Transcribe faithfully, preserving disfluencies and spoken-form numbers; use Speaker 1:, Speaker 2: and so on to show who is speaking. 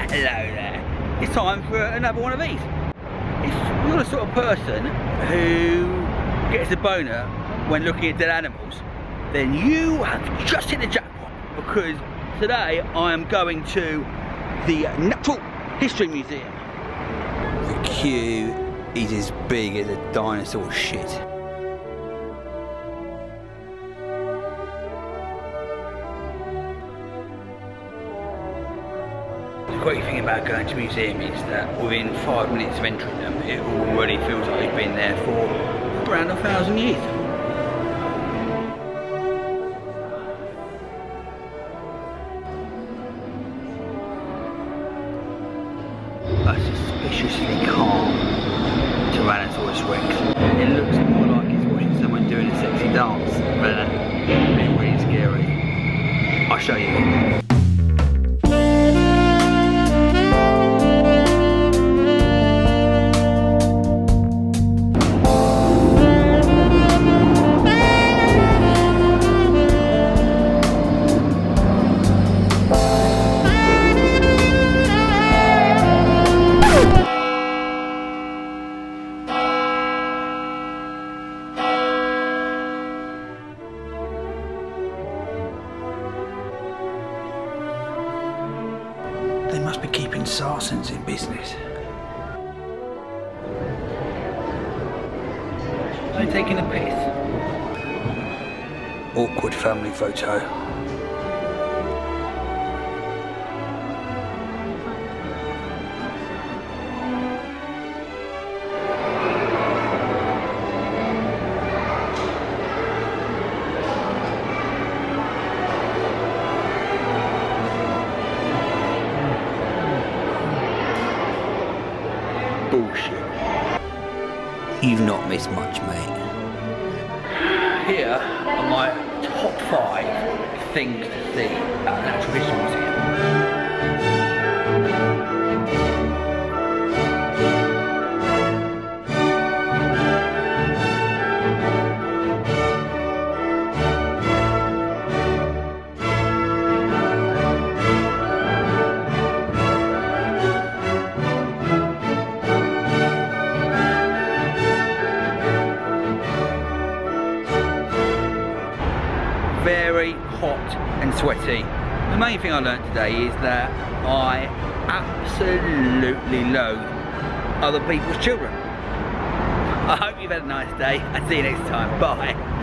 Speaker 1: Hello there. It's time for another one of these. If you're the sort of person who gets a boner when looking at dead animals, then you have just hit the jackpot, because today I am going to the Natural History Museum. The queue is as big as a dinosaur shit. The great thing about going to a museum is that within five minutes of entering them, it already feels like you've been there for around a thousand years. A suspiciously calm Tyrannosaurus Rex. It looks more like it's watching someone doing a sexy dance, but it's been really scary. I'll show you. They must be keeping Sarsens in business. Are they taking a piss? Awkward family photo. Bullshit. You've not missed much, mate. Here are my top five things to see at the Natural History Museum. Very hot and sweaty. The main thing I learned today is that I absolutely loathe other people's children. I hope you've had a nice day. I'll see you next time. Bye.